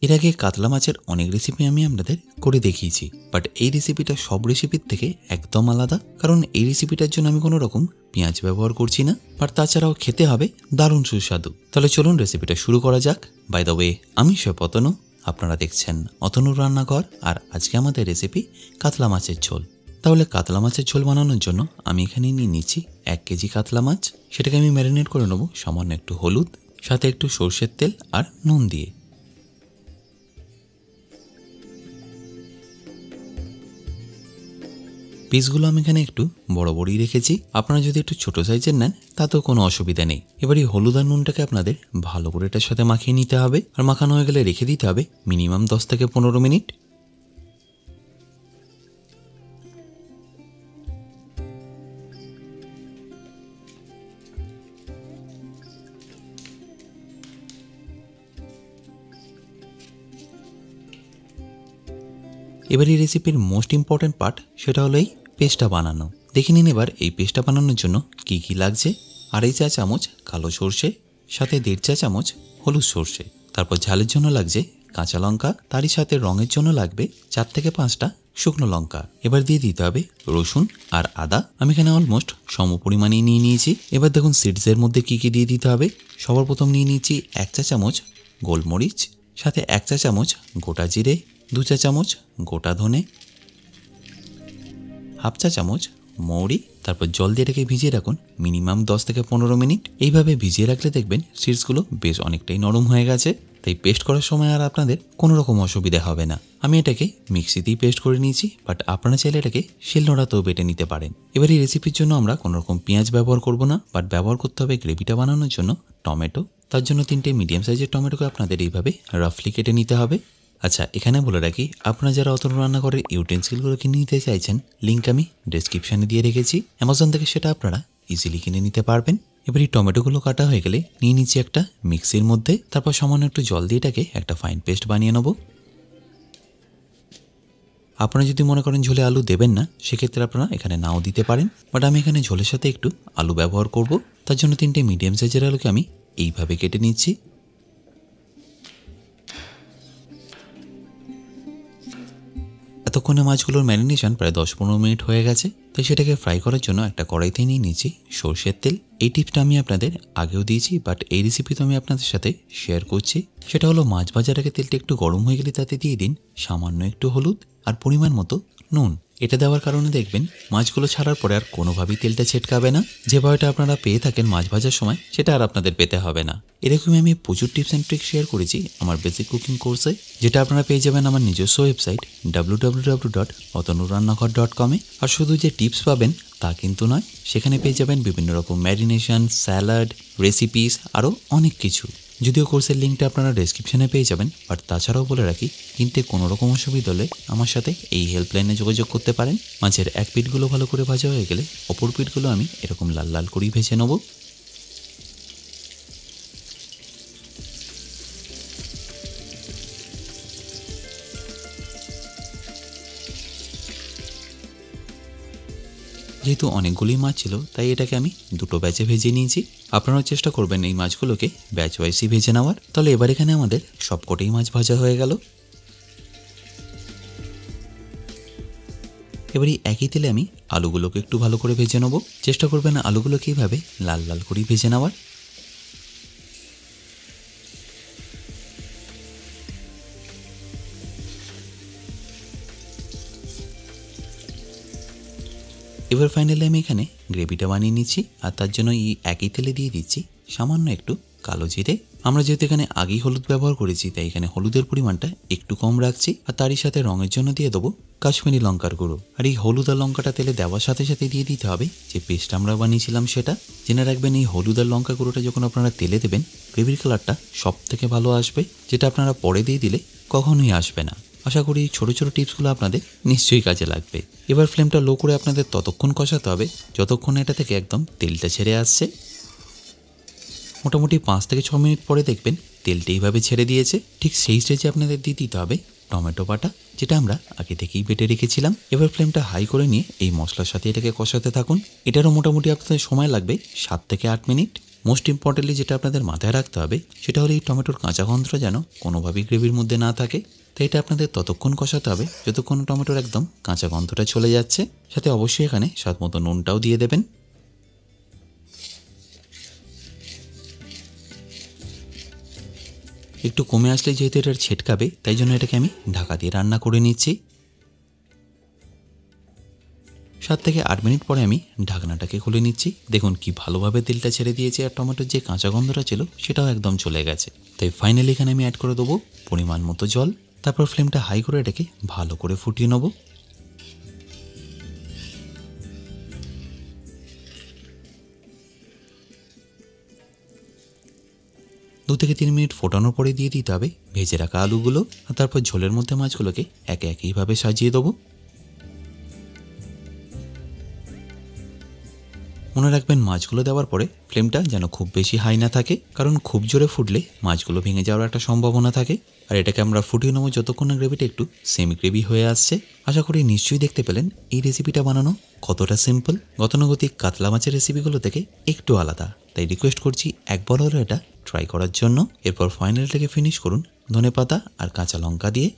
এর আগে কাতলা মাছের অনেক রেসিপি আমি আপনাদের করে দেখিয়েছি, বাট এই রেসিপিটা সব রেসিপির থেকে একদম আলাদা, কারণ এই রেসিপিটার জন্য আমি কোনো রকম পেঁয়াজ ব্যবহার করছি না, বাট তাছাড়াও খেতে হবে দারুণ সুস্বাদু। তাহলে চলুন রেসিপিটা শুরু করা যাক। বাই দ্য ওয়ে, আমি শেফ অতনু, আপনারা দেখছেন অতনুর রান্নাঘর, আর আজকে আমাদের রেসিপি কাতলা মাছের ঝোল। তাহলে কাতলা মাছের ঝোল বানানোর জন্য আমি এখানে নিয়ে নিচ্ছি 1 কেজি কাতলা মাছ। সেটাকে আমি ম্যারিনেট করে নেবো সামান্য একটু হলুদ, সাথে একটু সর্ষের তেল আর নুন দিয়ে। পিসগুলো আমি এখানে একটু বড় বড়ই রেখেছি, আপনারা যদি একটু ছোট সাইজের নেন তাতেও কোনো অসুবিধা নেই। এবার এই হলুদ আর নুনটাকে আপনাদের ভালো করে এটার সাথে মাখিয়ে নিতে হবে, আর মাখানো হয়ে গেলে রেখে দিতে হবে মিনিমাম 10 থেকে 15 মিনিট। এবার এই রেসিপির মোস্ট ইম্পর্ট্যান্ট পার্ট, সেটা হলো এই পেস্টটা বানানো। দেখে নিন এবার এই পেস্টটা বানানোর জন্য কি কি লাগছে। 2.5 চা চামচ কালো সর্ষে, সাথে 1.5 চা চামচ হলুদ সর্ষে। তারপর ঝালের জন্য লাগছে কাঁচা লঙ্কা, তারই সাথে রঙের জন্য লাগবে 4 থেকে 5টা শুকনো লঙ্কা। এবার দিয়ে দিতে হবে রসুন আর আদা। আমি এখানে অলমোস্ট সম পরিমাণেই নিয়ে নিয়েছি। এবার দেখুন সিডসের মধ্যে কি কি দিয়ে দিতে হবে। সবার প্রথম নিয়ে নিয়েছি 1 চা চামচ গোলমরিচ, সাথে 1 চা চামচ গোটা জিরে, 2 চা চামচ গোটা ধনে, হাফ চা চামচ মৌরি। তারপর জল দিয়ে এটাকে ভিজিয়ে রাখুন মিনিমাম 10 থেকে 15 মিনিট। এইভাবে ভিজিয়ে রাখলে দেখবেন সিডসগুলো বেশ অনেকটাই নরম হয়ে গেছে, তাই পেস্ট করার সময় আর আপনাদের কোনো রকম অসুবিধা হবে না। আমি এটাকে মিক্সিতেই পেস্ট করে নিয়েছি, বাট আপনারা চাইলে এটাকে শিলনোড়াতেও বেটে নিতে পারেন। এবার এই রেসিপির জন্য আমরা কোনো রকম পেঁয়াজ ব্যবহার করব না, বাট ব্যবহার করতে হবে গ্রেভিটা বানানোর জন্য টমেটো। তার জন্য 3টে মিডিয়াম সাইজের টমেটোকে আপনাদের এইভাবে রাফলি কেটে নিতে হবে। আচ্ছা, এখানে বলে রাখি, আপনারা যারা অতনু রান্নাঘরের ইউটেন্সিলগুলো কিনে নিতে চাইছেন, লিঙ্ক আমি ডেসক্রিপশানে দিয়ে রেখেছি, অ্যামাজন থেকে সেটা আপনারা ইজিলি কিনে নিতে পারবেন। এবার এই টমেটোগুলো কাটা হয়ে গেলে নিয়ে নিচ্ছি একটা মিক্সির মধ্যে, তারপর সামান্য একটু জল দিয়ে এটাকে একটা ফাইন পেস্ট বানিয়ে নেব। আপনারা যদি মনে করেন ঝোলে আলু দেবেন না, সেক্ষেত্রে আপনারা এখানে নাও দিতে পারেন, বাট আমি এখানে ঝোলের সাথে একটু আলু ব্যবহার করব। তার জন্য 3টে মিডিয়াম সাইজের আলুকে আমি এইভাবে কেটে নিচ্ছি। এতক্ষণে মাছগুলোর ম্যারিনেশন প্রায় 10-15 মিনিট হয়ে গেছে, তাই সেটাকে ফ্রাই করার জন্য একটা কড়াইতে নিয়ে নিয়েছি সর্ষের তেল। এই টিপসটা আমি আপনাদের আগেও দিয়েছি, বাট এই রেসিপি তো আমি আপনাদের সাথে শেয়ার করছি। সেটা হলো মাছ ভাজার আগে তেলটা একটু গরম হয়ে গেলে তাতে দিয়ে দিন সামান্য একটু হলুদ আর পরিমাণ মতো নুন। এটা দেওয়ার কারণে দেখবেন মাছগুলো ছাড়ার পরে আর কোনোভাবেই তেলটা ছেটকাবে না। যে ভয়টা আপনারা পেয়ে থাকেন মাছ ভাজার সময়, সেটা আর আপনাদের পেতে হবে না। এরকমই আমি প্রচুর টিপস অ্যান্ড ট্রিক্স শেয়ার করেছি আমার বেসিক কুকিং কোর্সে, যেটা আপনারা পেয়ে যাবেন আমার নিজস্ব ওয়েবসাইট www.otonurannakor.com এ। আর শুধু যে টিপস পাবেন তা কিন্তু নয়, সেখানে পেয়ে যাবেন বিভিন্ন রকম ম্যারিনেশন, স্যালাড, রেসিপিস, আরও অনেক কিছু। যদিও কোর্সের লিঙ্কটা আপনারা ডেসক্রিপশনে পেয়ে যাবেন, বাট তাছাড়াও বলে রাখি, কিনতে কোনো রকম অসুবিধা হলে আমার সাথে এই হেল্পলাইনে যোগাযোগ করতে পারেন। মাছের এক পিঠগুলো ভালো করে ভাজা হয়ে গেলে অপর পিঠগুলো আমি এরকম লাল লাল করেই ভেজে নেব। যেহেতু অনেকগুলোই মাছ ছিল, তাই এটাকে আমি 2টো ব্যাচে ভেজে নিয়েছি। আপনারাও চেষ্টা করবেন এই মাছগুলোকে ব্যাচ ওয়াইজই ভেজে নেওয়ার। তাহলে এবার এখানে আমাদের সবকটাই মাছ ভাজা হয়ে গেল। এবার এই একই তেলে আমি আলুগুলোকে একটু ভালো করে ভেজে নেব। চেষ্টা করবেন আলুগুলোকে এইভাবে লাল লাল করেই ভেজে নেওয়ার। এবার ফাইনালি আমি এখানে গ্রেভিটা বানিয়ে নিচ্ছি, আর তার জন্য এই একই তেলে দিয়ে দিচ্ছি সামান্য একটু কালো জিরে। আমরা যেহেতু এখানে আগেই হলুদ ব্যবহার করেছি, তাই এখানে হলুদের পরিমাণটা একটু কম রাখছি, আর তারই সাথে রঙের জন্য দিয়ে দেবো কাশ্মীরি লঙ্কার গুঁড়ো। আর এই হলুদ আর লঙ্কাটা তেলে দেওয়ার সাথে সাথে দিয়ে দিতে হবে যে পেস্ট আমরা বানিয়েছিলাম সেটা। জেনে রাখবেন এই হলুদ আর লঙ্কা গুঁড়োটা যখন আপনারা তেলে দেবেন, গ্রেভির কালারটা সব থেকে ভালো আসবে, যেটা আপনারা পরে দিয়ে দিলে কখনোই আসবে না। আশা করি ছোটো ছোটো টিপসগুলো আপনাদের নিশ্চয়ই কাজে লাগবে। এবার ফ্লেমটা লো করে আপনাদের ততক্ষণ কষাতে হবে যতক্ষণ এটা থেকে একদম তেলটা ছেড়ে আসছে। মোটামুটি 5 থেকে 6 মিনিট পরে দেখবেন তেলটা এইভাবে ছেড়ে দিয়েছে। ঠিক সেই স্টেজে আপনাদের দিয়ে দিতে হবে টমেটো বাটা, যেটা আমরা আগে থেকেই বেটে রেখেছিলাম। এবার ফ্লেমটা হাই করে নিয়ে এই মশলার সাথে এটাকে কষাতে থাকুন। এটারও মোটামুটি আপনাদের সময় লাগবে 7 থেকে 8 মিনিট। মোস্ট ইম্পর্টেন্টলি যেটা আপনাদের মাথায় রাখতে হবে সেটা হলো এই টমেটোর কাঁচা গন্ধটা যেন কোনোভাবেই গ্রেভির মধ্যে না থাকে। তো এটা আপনাদের ততক্ষণ কষাতে হবে যতক্ষণ টমেটোর একদম কাঁচা গন্ধটা চলে যাচ্ছে। সাথে অবশ্যই এখানে স্বাদ মতো নুনটাও দিয়ে দেবেন। একটু কমে আসলে যেহেতু এটার ছেটকাবে, তাই জন্য এটাকে আমি ঢাকা দিয়ে রান্না করে নিচ্ছি। 7 থেকে 8 মিনিট পরে আমি ঢাকনাটাকে খুলে নিচ্ছি। দেখুন কি ভালোভাবে তেলটা ছেড়ে দিয়েছে আর টমেটোর যে কাঁচা গন্ধটা ছিল সেটাও একদম চলে গেছে। তাই ফাইনালি এখানে আমি অ্যাড করে দেবো পরিমাণ মতো জল। তারপর ফ্লেমটা হাই করে এটাকে ভালো করে ফুটিয়ে নেব। 2 থেকে 3 মিনিট ফোটানোর পরে দিয়ে দিতে হবে ভেজে রাখা আলুগুলো, আর তারপর ঝোলের মধ্যে মাছগুলোকে একে একইভাবে সাজিয়ে দেবো। মনে রাখবেন মাছগুলো দেওয়ার পরে ফ্লেমটা যেন খুব বেশি হাই না থাকে, কারণ খুব জোরে ফুটলে মাছগুলো ভেঙে যাওয়ার একটা সম্ভাবনা থাকে। আর এটাকে আমরা ফুটিয়ে নেবো যতক্ষণ না গ্রেভিটা একটু সেমি গ্রেভি হয়ে আসছে। আশা করি নিশ্চয়ই দেখতে পেলেন এই রেসিপিটা বানানো কতটা সিম্পল। গতানুগতিক কাতলা মাছের রেসিপিগুলো থেকে একটু আলাদা, তাই রিকোয়েস্ট করছি একবার হলো এটা ট্রাই করার জন্য। এরপর ফাইনালটাকে ফিনিশ করুন ধনেপাতা আর কাঁচা লঙ্কা দিয়ে।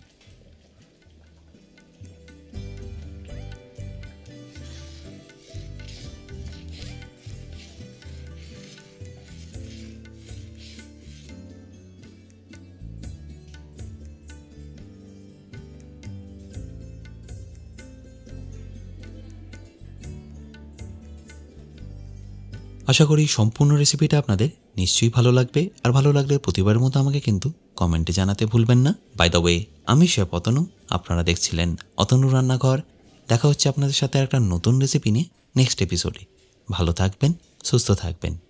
আশা করি সম্পূর্ণ রেসিপিটা আপনাদের নিশ্চয়ই ভালো লাগবে, আর ভালো লাগলে প্রতিবারের মতো আমাকে কিন্তু কমেন্টে জানাতে ভুলবেন না। বাই দ্য ওয়ে, আমি শেফ অতনু, আপনারা দেখছিলেন অতনু রান্নাঘর। দেখা হচ্ছে আপনাদের সাথে একটা নতুন রেসিপি নিয়ে নেক্সট এপিসোডে। ভালো থাকবেন, সুস্থ থাকবেন।